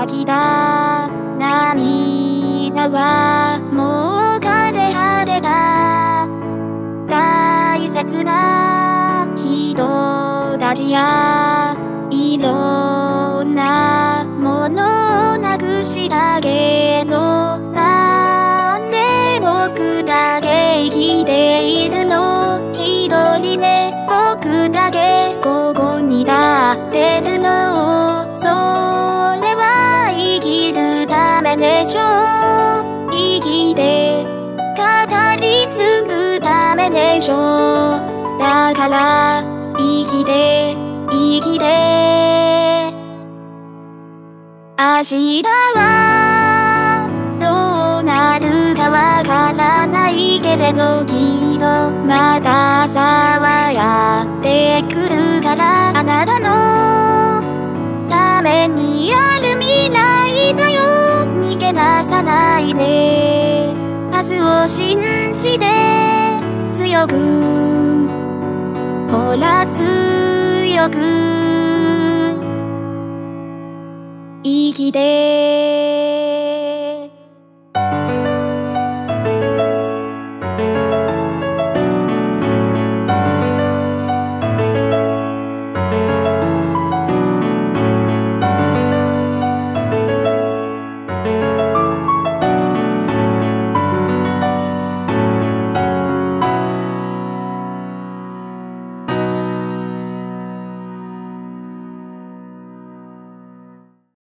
きだ涙はもう枯れ果てた。大切な人たちやいろんなものをなくしたけど、なんで僕だけ生きているの？一人で僕だけここに立ってるの。それは生きるためでしょ。生きて語り継ぐためでしょ。だから生きて生きて。明日はどうなるかわからないけれど、きっとまた朝はやってくるから、あなたのためにある未来だよ。逃げ出さないで、明日を信じて強く、ほら強く生きて